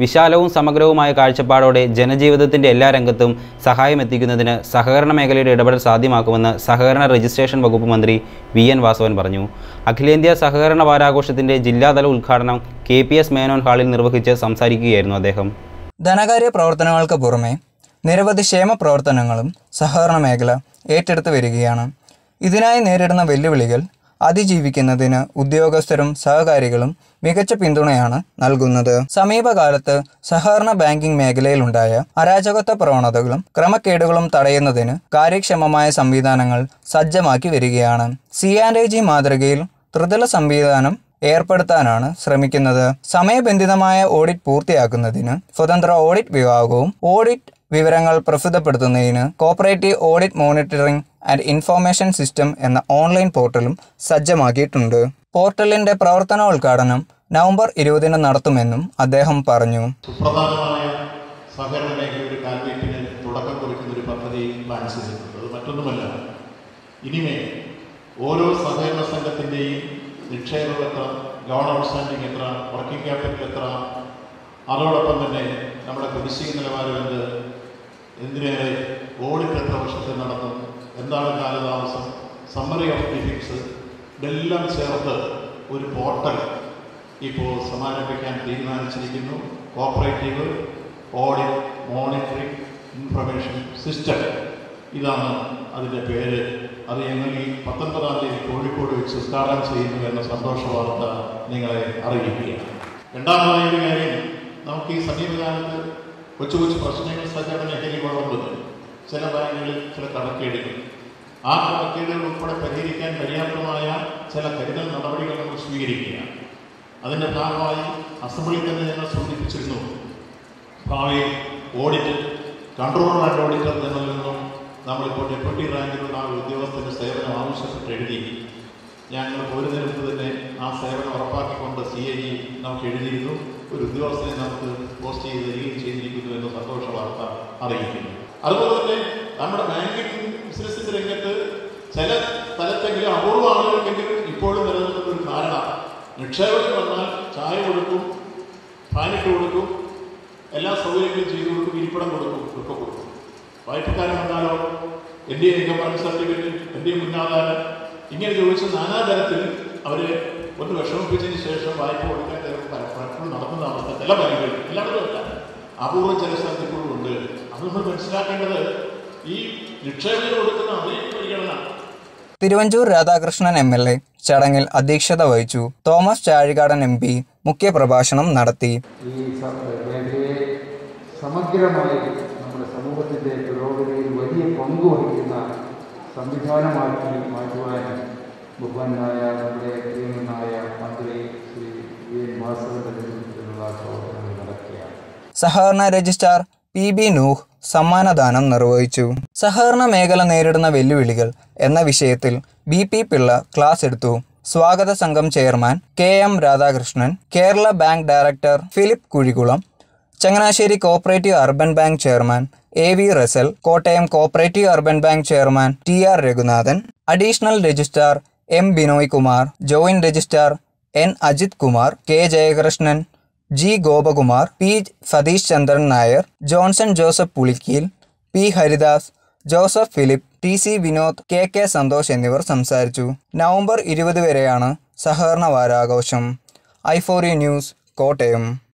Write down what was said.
വിശാലവും സമഗ്രവുമായ കാഴ്ചപ്പാടോടെ ജനജീവിതത്തിൻ്റെ എല്ലാ രംഗത്തും സഹായമെത്തിക്കുന്നതിന് സഹകരണ മേഖലയുടെ ഇടപെടൽ സാധ്യമാക്കുമെന്ന് സഹകരണ രജിസ്ട്രേഷൻ വകുപ്പ് മന്ത്രി വി.എൻ. വാസവൻ പറഞ്ഞു. അഖിലേന്ത്യാ സഹകരണ വാരാഘോഷത്തിൻ്റെ ജില്ലാതല ഉദ്ഘാടനം KPS മേനോൻ ഹാളിൽ നിർവഹിച്ച് സംസാരിക്കുകയായിരുന്നു അദ്ദേഹം. ധനകാര്യ പ്രവർത്തനങ്ങൾക്ക് പുറമെ നിരവധി ക്ഷേമ പ്രവർത്തനങ്ങളും സഹകരണ മേഖല ഏറ്റെടുത്തു വരികയാണ്. ഇതിനായി നേരിടുന്ന വെല്ലുവിളികൾ അതിജീവിക്കുന്നതിന് ഉദ്യോഗസ്ഥരും സഹകാരികളും മികച്ച പിന്തുണയാണ് നൽകുന്നത്. സമീപകാലത്ത് സഹകരണ ബാങ്കിംഗ് മേഖലയിലുണ്ടായ അരാജകത്വ പ്രവണതകളും ക്രമക്കേടുകളും തടയുന്നതിന് കാര്യക്ഷമമായ സംവിധാനങ്ങൾ സജ്ജമാക്കി വരികയാണ്. C&AG മാതൃകയിൽ ത്രിതല സംവിധാനം ഏർപ്പെടുത്താനാണ് ശ്രമിക്കുന്നത്. സമയബന്ധിതമായ ഓഡിറ്റ് പൂർത്തിയാക്കുന്നതിന് സ്വതന്ത്ര ഓഡിറ്റ് വിഭാഗവും ഓഡിറ്റ് വിവരങ്ങൾ പ്രസിദ്ധപ്പെടുത്തുന്നതിന് cooperative audit monitoring and information system എന്ന ഓൺലൈൻ പോർട്ടലും സജ്ജമാക്കിയിട്ടുണ്ട്. പോർട്ടലിന്റെ പ്രവർത്തനോദ്ഘാടനം നവംബർ 20 നടത്തുമെന്നും അദ്ദേഹം പറഞ്ഞു. സുപ്രധാനമായ സഹകരണ മേഖലയുടെ കാൽവയ്പിന് തുടക്കം കുറിക്കുന്ന ഒരു പദ്ധതി പ്ലാൻ ചെയ്തിട്ടുണ്ട്. അത് മറ്റൊന്നുമല്ല, ഇനിമേൽ ഓരോ സഹകരണ സംഘത്തിൻ്റെയും നിക്ഷേപം എത്ര, ലോൺ ഔട്ട്സ്റ്റാൻഡിംഗ് എത്ര, വർക്കിംഗ് ക്യാപിറ്റൽ എത്ര, അതോടൊപ്പം തന്നെ നമ്മുടെ കുടിശ്ശിക നിലവാരം എന്ത്, എന്തിനേറെ ഓഡിറ്റ് എത്ര വർഷത്തിൽ നടത്തും, എന്താണ് കാലതാമസം, സമ്മറി ഓഫ് ഡിഫിക്സ്, ഇതെല്ലാം ചേർത്ത് ഒരു പോർട്ടൽ ഇപ്പോൾ സമാരംഭിക്കാൻ തീരുമാനിച്ചിരിക്കുന്നു. Cooperative audit monitoring information system, ഇതാണ് അതിൻ്റെ പേര്. അത് ഞങ്ങൾ ഈ 19-ാം തീയതി കോഴിക്കോട് വെച്ച് ഉദ്ഘാടനം ചെയ്യുന്നു എന്ന സന്തോഷ വാർത്ത നിങ്ങളെ അറിയിക്കുകയാണ്. രണ്ടാമതായ ഒരു കാര്യം, നമുക്ക് ഈ സമീപകാലത്ത് കൊച്ചു കൊച്ചു പ്രശ്നങ്ങൾ സഹകരണ മേഖലയിൽ വളർന്നത്, ചില ബാങ്കുകളിൽ ചില കണക്കേടുകൾ, ആ കണക്കേടുകൾ ഉൾപ്പെടെ പരിഹരിക്കാൻ പര്യാപ്തമായ ചില കരുതൽ നടപടികൾ നമ്മൾ സ്വീകരിക്കുകയാണ്. അതിൻ്റെ ഭാഗമായി അസംബ്ലിയിൽ തന്നെ ഞങ്ങൾ സൂചിപ്പിച്ചിരുന്നു, ഭാവിയിൽ ഓഡിറ്റ് കൺട്രോളർ ആൻഡ് ഓഡിറ്റർ എന്നതിൽ നിന്നും നമ്മളിപ്പോൾ ഡെപ്യൂട്ടി റാങ്കിലുള്ള ആ ഉദ്യോഗസ്ഥൻ്റെ സേവനം ആവശ്യപ്പെട്ട് എഴുതി. ഞങ്ങൾ പോരുന്നതിന് മുമ്പ് തന്നെ ആ സേവനം ഉറപ്പാക്കിക്കൊണ്ട് CAG നമുക്ക് എഴുതിയിരുന്നു. ഒരു ഉദ്യോഗസ്ഥനെ നമുക്ക് പോസ്റ്റ് ചെയ്ത് തരികയും ചെയ്തിരിക്കുന്നു എന്ന സന്തോഷ വാർത്ത അറിയിക്കുന്നു. അതുപോലെ തന്നെ നമ്മുടെ ബാങ്കിങ് ബിസിനസിൻ്റെ രംഗത്ത് ചില സ്ഥലത്തെങ്കിലും അപൂർവ ആളുകൾക്കെങ്കിലും ഇപ്പോഴും നിലനിൽക്കുന്ന ഒരു ധാരണ, നിക്ഷേപത്തിൽ വന്നാൽ ചായ കൊടുക്കും, ഫാനിട്ട് കൊടുക്കും, എല്ലാ സൗകര്യങ്ങളും ചെയ്തു കൊടുക്കും, ഇരിപ്പിടം കൊടുക്കും, ഒക്കെ കൊടുക്കും. വായ്പക്കാരൻ വന്നാലോ എൻ്റെ ഇൻകം സർട്ടിഫിക്കറ്റ്, എൻ്റെ മുന്നാധാരം, ഇങ്ങനെ ചോദിച്ച് നാനാതരത്തിൽ അവരെ ഒന്ന് വിഷമിപ്പിച്ചതിന് ശേഷം വായ്പ കൊടുക്കാൻ പലപ്പോഴും നടക്കുന്ന അവസ്ഥ ചില ബാങ്കുകളിൽ, എല്ലാവരും അല്ല, അപൂർവം ചില സ്ഥലത്ത് ഇപ്പോഴും ഉണ്ട്. അത് നമ്മൾ മനസ്സിലാക്കേണ്ടത് ഈ നിക്ഷേപം കൊടുക്കുന്ന അതേ പരിഗണന. തിരുവഞ്ചൂർ രാധാകൃഷ്ണൻ MLA ചടങ്ങിൽ അധ്യക്ഷത വഹിച്ചു. തോമസ് ചാഴികാടൻ MP മുഖ്യപ്രഭാഷണം നടത്തി. ഈ മേഖലയെ സമഗ്രമായി നമ്മുടെ സമൂഹത്തിൻ്റെ പുരോഗതിയിൽ വലിയ പങ്കുവഹിക്കുന്ന സംവിധാനമാക്കി മാറ്റുവാൻ ബഹുമാനായ നമ്മുടെ പ്രിയനായ മന്ത്രി ശ്രീ V.N. വാസവന്റെ നേതൃത്വത്തിലുള്ള പ്രവർത്തനങ്ങൾ നടക്കുകയാണ്. സഹകരണ രജിസ്ട്രാർ PB നൂഹ് സമ്മാനദാനം നിർവഹിച്ചു. സഹകരണ മേഖല നേരിടുന്ന വെല്ലുവിളികൾ എന്ന വിഷയത്തിൽ BP പിള്ള ക്ലാസ് എടുത്തു. സ്വാഗത സംഘം chairman KM Radhakrishnan, Kerala bank director Philip Kuzhikulam, Changanassery cooperative urban bank chairman AV Russel, Kottayam cooperative urban bank chairman TR Raghunathan, additional registrar M Binoy Kumar, joint registrar N Ajith Kumar, K Jayakrishnan, G Gopakumar, P Satheesh Chandran Nair, Johnson Joseph Pulickeel, P Haridas, Joseph Philip, TC Vinod, KK Santhosh എന്നിവർ സംസാരിച്ചു. November 20 വരെയാണ് സഹകരണ വാരാഘോഷം. I4U news, Kottayam.